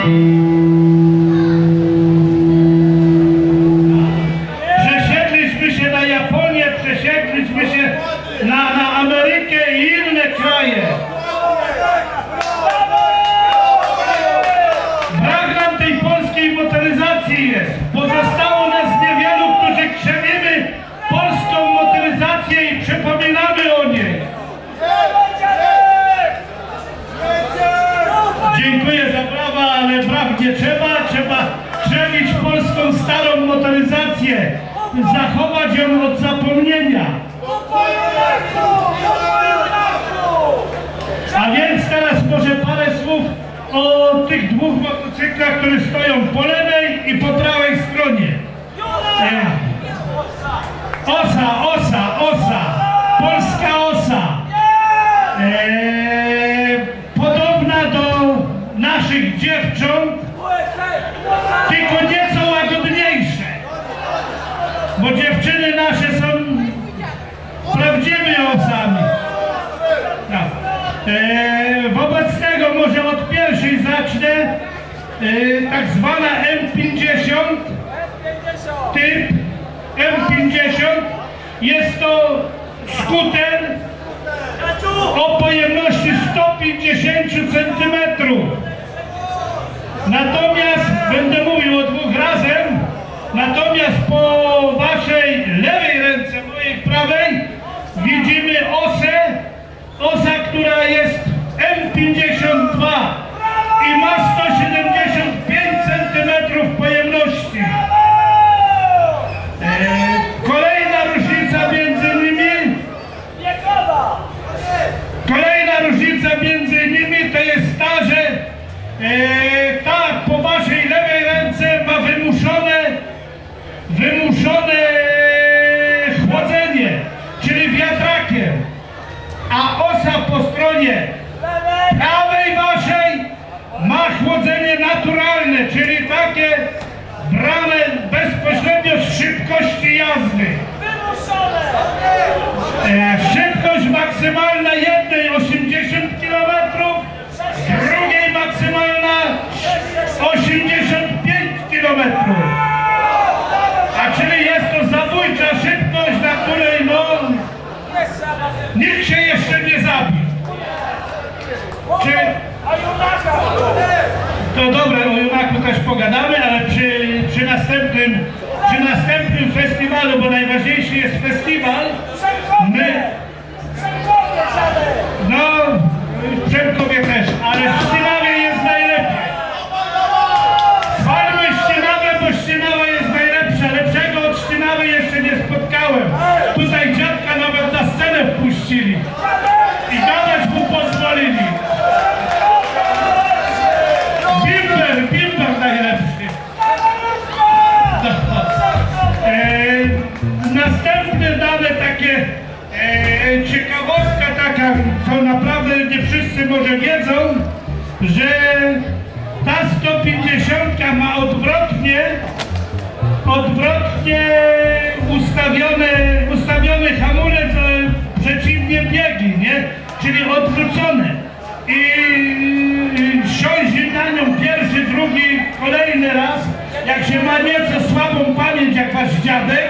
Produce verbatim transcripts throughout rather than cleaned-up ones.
Przesiedliśmy się na Japonię, przesiedliśmy się na, na Amerykę i inne kraje. Brak nam tej polskiej motoryzacji jest. Pozostało nas niewielu, którzy krzewimy polską motoryzację i przypominamy o niej. Dziękuję za brawa, ale braw nie trzeba. Trzeba krzewić polską starą motoryzację. Zachować ją od zapomnienia. A więc teraz może parę słów o tych dwóch motocyklach, które stoją po lewej i po prawej stronie. E, osa, osa, osa. Polska osa. E, podobna do naszych dziewcząt, tylko nieco łagodniejsze. Bo dziewczyny nasze są prawdziwymi osami. No. E, wobec tego może od pierwszej zacznę. E, tak zwana M pięćdziesiąt, typ M pięćdziesiąt. Jest to skuter o pojemności sto pięćdziesiąt centymetrów. Natomiast, będę mówił o dwóch razem, natomiast po waszej lewej ręce, mojej prawej, widzimy osę, osa, która jest M pięćdziesiąt dwa i ma sto siedemdziesiąt pięć centymetrów pojemności. E, kolejna różnica między nimi, kolejna różnica między nimi to jest ta, że e, ta po waszej lewej ręce ma wymuszone, wymuszone chłodzenie, czyli wiatrakiem, a osa po stronie prawej waszej ma chłodzenie naturalne, czyli takie brane bezpośrednio z szybkości jazdy. E, szybkość maksymalna jednej osiemdziesiąt kilometrów, drugiej maksymalna osiemdziesiąt pięć kilometrów. A czyli jest to zabójcza szybkość, na której no, nikt się jeszcze nie zabił. Czy... To dobra, o Junaku też pogadamy, ale przy, przy, następnym, przy następnym festiwalu, bo najważniejszy jest festiwal, my... No, w Przemkowie też, ale w Ścinawie jest najlepiej. Chwalmy Ścinawę, bo Ścinawa jest najlepsza. Lepszego od Ścinawy jeszcze nie spotkałem. Tutaj dziadka nawet na scenę wpuścili i gadać mu pozwolili. Bimber, Bimber najlepszy. No. E, następne dane takie, e, ciekawostka taka, co naprawdę nie wszyscy może wiedzą, że ta sto pięćdziesiąt ma odwrotnie, odwrotnie ustawione, ustawiony hamulec, przeciwnie biegi, nie? Czyli odwrócone. I siąść na nią pierwszy, drugi, kolejny raz, jak się ma nieco słabą pamięć jak wasz dziadek,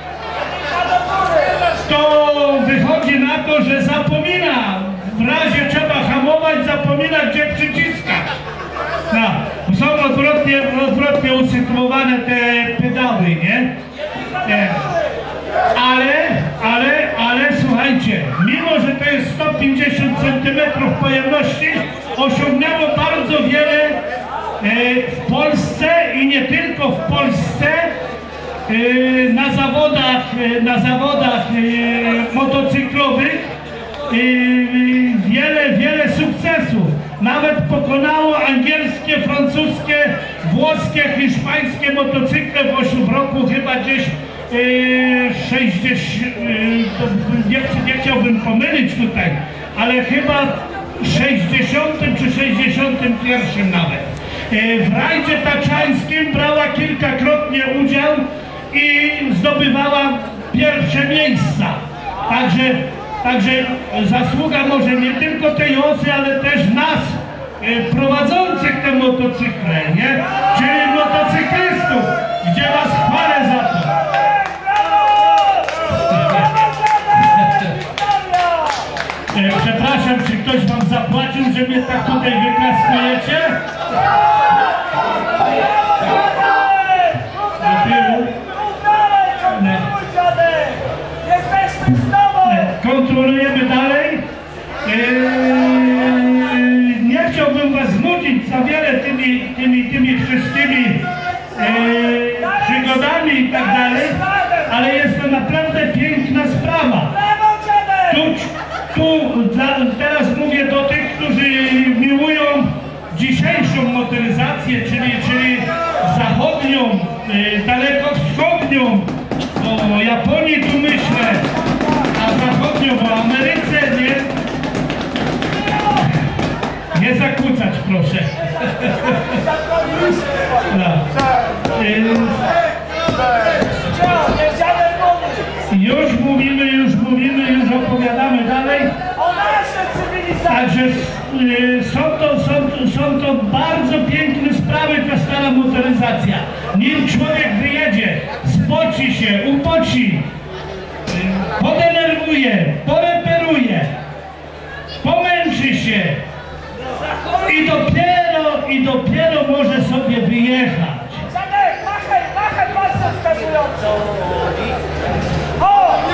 to wychodzi na to, że zapomina, w razie trzeba hamować, zapomina gdzie przyciskać. No, są odwrotnie, odwrotnie usytuowane te pedały, nie? nie? Ale, ale, ale słuchajcie, mimo że to jest sto pięćdziesiąt centymetrów pojemności, osiągnęło bardzo wiele e, w Polsce i nie tylko w Polsce, e, na zawodach, e, na zawodach e, motocyklowych e, wiele, wiele sukcesów. Nawet pokonało angielskie, francuskie, włoskie, hiszpańskie motocykle w roku chyba gdzieś Yy, sześćdziesiąt, yy, nie, nie chciałbym pomylić tutaj, ale chyba sześćdziesiątym czy sześćdziesiątym pierwszym nawet. Yy, w rajdzie taczańskim brała kilkakrotnie udział i zdobywała pierwsze miejsca. Także, także zasługa może nie tylko tej osy, ale też nas, yy, prowadzących tę motocykle, nie? Czyli motocyklistów, gdzie was chwalę za to. Przepraszam, czy ktoś wam zapłacił, że mnie tak tutaj wyklaskujecie? Kontrolujemy dalej. Eee, nie chciałbym was znudzić za wiele tymi, tymi, tymi wszystkimi eee, przygodami i tak dalej, ale jest to naprawdę piękna sprawa. Tu, tu dla, teraz mówię do tych, którzy miłują dzisiejszą motoryzację, czyli, czyli zachodnią, eee, dalekowschodnią, o Japonii tu myślę, a zachodnią o Ameryce, nie? Nie zakłócać, proszę. No. Już mówimy, już mówimy, już opowiadamy dalej. Także są to, są, są to bardzo piękne sprawy, ta stara motoryzacja. Nim człowiek wyjedzie, spoci się, upoci, podenerwuje, poreperuje, pomęczy się i dopiero, i dopiero może sobie wyjechać. Zamek, machaj, machaj palcem wskazującą. O!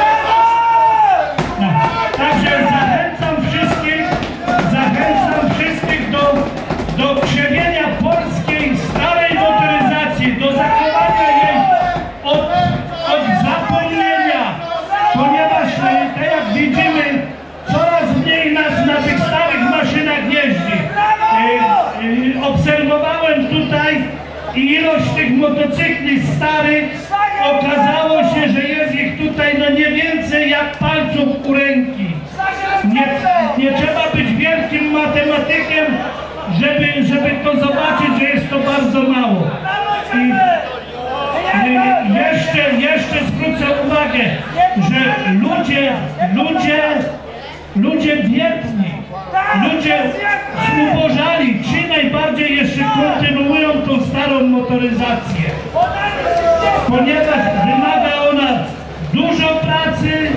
No, także zachęcam wszystkich, zachęcam wszystkich do, do krzewienia polskiej starej motoryzacji, do zachowania jej od, od zapomnienia, ponieważ te, jak widzimy, coraz mniej nas na tych starych maszynach jeździ. E, e, obserwowałem tutaj ilość tych motocykli starych, okazało się, że jest ich tutaj no nie więcej jak palców u ręki. Nie, nie trzeba być wielkim matematykiem, żeby, żeby to zobaczyć, że jest to bardzo mało. I, i jeszcze, jeszcze zwrócę uwagę, że ludzie, ludzie, ludzie biedni, ludzie zubożali, ci najbardziej jeszcze kontynuują tą starą motoryzację, ponieważ wymaga ona dużo pracy.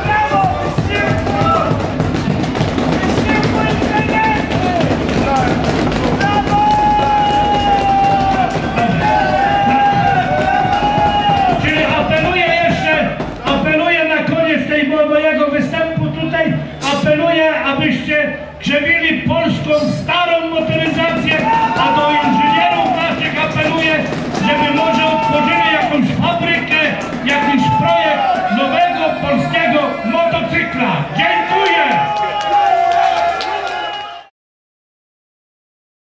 Czyli apeluję jeszcze, apeluję na koniec tej mojego występu tutaj, apeluję, abyście krzewili polską starą motoryzację.